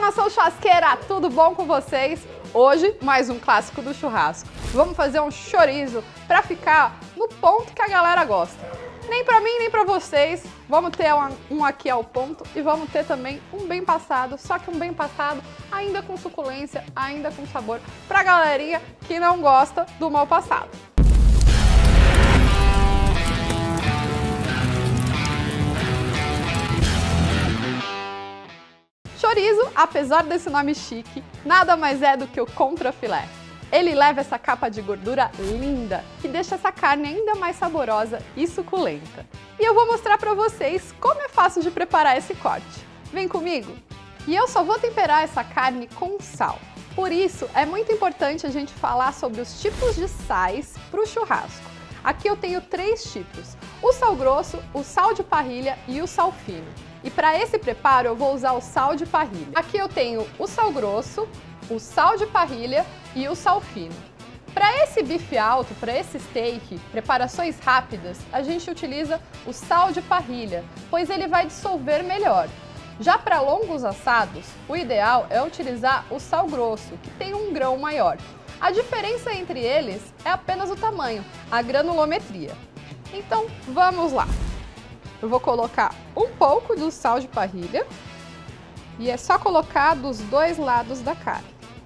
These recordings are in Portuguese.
nação churrasqueira, tudo bom com vocês? Hoje, mais um clássico do churrasco. Vamos fazer um chorizo para ficar no ponto que a galera gosta. Nem para mim, nem para vocês. Vamos ter um aqui ao ponto e vamos ter também um bem passado, só que um bem passado ainda com suculência, ainda com sabor, pra galerinha que não gosta do mal passado. Chorizo, apesar desse nome chique, nada mais é do que o contrafilé. Ele leva essa capa de gordura linda, que deixa essa carne ainda mais saborosa e suculenta. E eu vou mostrar para vocês como é fácil de preparar esse corte. Vem comigo! E eu só vou temperar essa carne com sal. Por isso, é muito importante a gente falar sobre os tipos de sais para o churrasco. Aqui eu tenho 3 tipos: o sal grosso, o sal de parrilha e o sal fino. E para esse preparo eu vou usar o sal de parrilha. Aqui eu tenho o sal grosso, o sal de parrilha e o sal fino. Para esse bife alto, para esse steak, preparações rápidas, a gente utiliza o sal de parrilha, pois ele vai dissolver melhor. Já para longos assados, o ideal é utilizar o sal grosso, que tem um grão maior. A diferença entre eles é apenas o tamanho, a granulometria. Então, vamos lá! Eu vou colocar um pouco do sal de parrilha e é só colocar dos 2 lados da carne.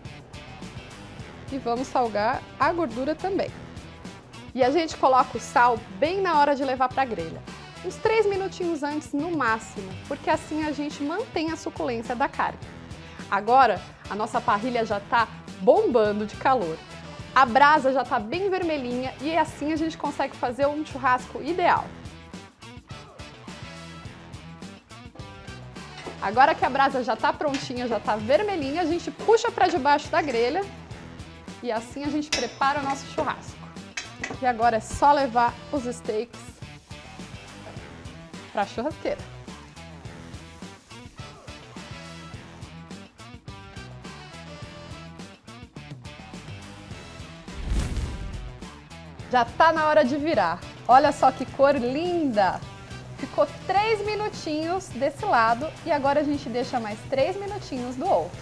E vamos salgar a gordura também. E a gente coloca o sal bem na hora de levar para a grelha, uns 3 minutinhos antes no máximo, porque assim a gente mantém a suculência da carne. Agora a nossa parrilha já está bombando de calor. A brasa já está bem vermelhinha e assim a gente consegue fazer um churrasco ideal. Agora que a brasa já está prontinha, já está vermelhinha, a gente puxa para debaixo da grelha e assim a gente prepara o nosso churrasco. E agora é só levar os steaks para a churrasqueira. Já está na hora de virar. Olha só que cor linda! Ficou 3 minutinhos desse lado e agora a gente deixa mais 3 minutinhos do outro.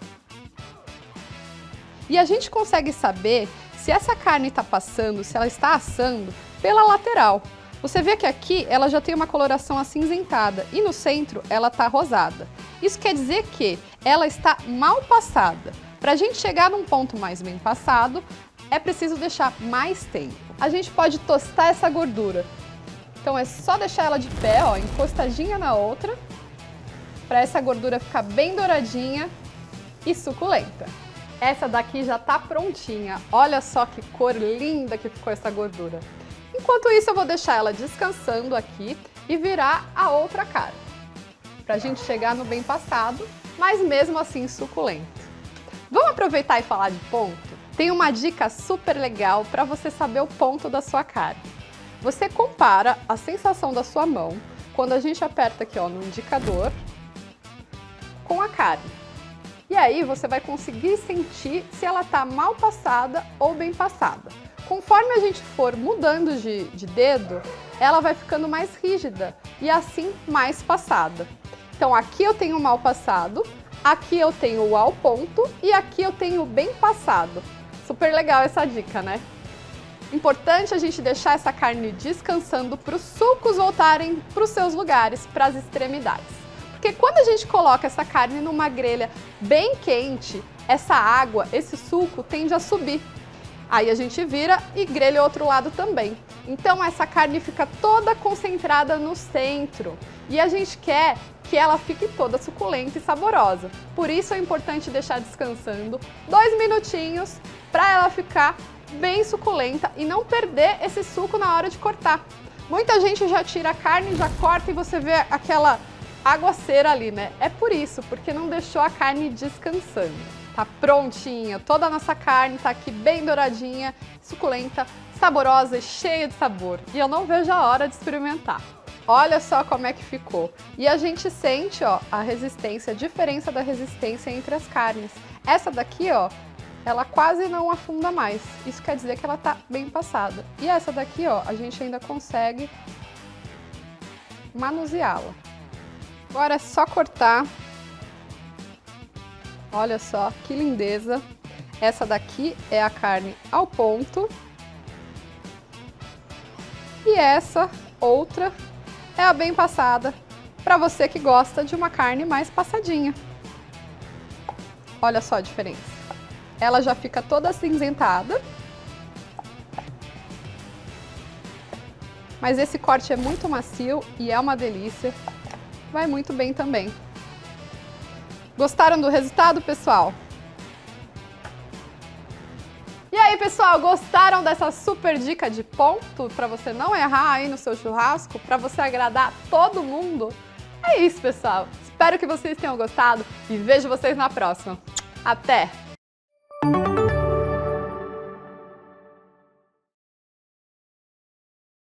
E a gente consegue saber se essa carne está passando, se ela está assando, pela lateral. Você vê que aqui ela já tem uma coloração acinzentada e no centro ela está rosada. Isso quer dizer que ela está mal passada. Para a gente chegar num ponto mais bem passado, é preciso deixar mais tempo. A gente pode tostar essa gordura. Então é só deixar ela de pé, ó, encostadinha na outra, para essa gordura ficar bem douradinha e suculenta. Essa daqui já tá prontinha, olha só que cor linda que ficou essa gordura. Enquanto isso eu vou deixar ela descansando aqui e virar a outra cara, pra gente chegar no bem passado, mas mesmo assim suculento. Vamos aproveitar e falar de ponto? Tem uma dica super legal para você saber o ponto da sua carne. Você compara a sensação da sua mão quando a gente aperta aqui, ó, no indicador com a carne. E aí você vai conseguir sentir se ela tá mal passada ou bem passada. Conforme a gente for mudando de dedo, ela vai ficando mais rígida e assim mais passada. Então aqui eu tenho mal passado, aqui eu tenho o ao ponto e aqui eu tenho bem passado. Super legal essa dica, né? Importante a gente deixar essa carne descansando para os sucos voltarem para os seus lugares, para as extremidades. Porque quando a gente coloca essa carne numa grelha bem quente, essa água, esse suco tende a subir. Aí a gente vira e grelha o outro lado também. Então essa carne fica toda concentrada no centro e a gente quer que ela fique toda suculenta e saborosa. Por isso é importante deixar descansando 2 minutinhos para ela ficar bem suculenta e não perder esse suco na hora de cortar. Muita gente já tira a carne, já corta e você vê aquela aguaceira ali, né? É por isso, porque não deixou a carne descansando. Tá prontinha, toda a nossa carne tá aqui bem douradinha, suculenta, saborosa e cheia de sabor. E eu não vejo a hora de experimentar. Olha só como é que ficou. E a gente sente, ó, a resistência, a diferença da resistência entre as carnes. Essa daqui, ó, ela quase não afunda mais. Isso quer dizer que ela tá bem passada. E essa daqui, ó, a gente ainda consegue manuseá-la. Agora é só cortar Olha só que lindeza. Essa daqui é a carne ao ponto. E essa outra é a bem passada, para você que gosta de uma carne mais passadinha. Olha só a diferença. Ela já fica toda acinzentada. Mas esse corte é muito macio e é uma delícia. Vai muito bem também. Gostaram do resultado, pessoal? E aí, pessoal, gostaram dessa super dica de ponto para você não errar aí no seu churrasco, para você agradar todo mundo? É isso, pessoal. Espero que vocês tenham gostado e vejo vocês na próxima. Até!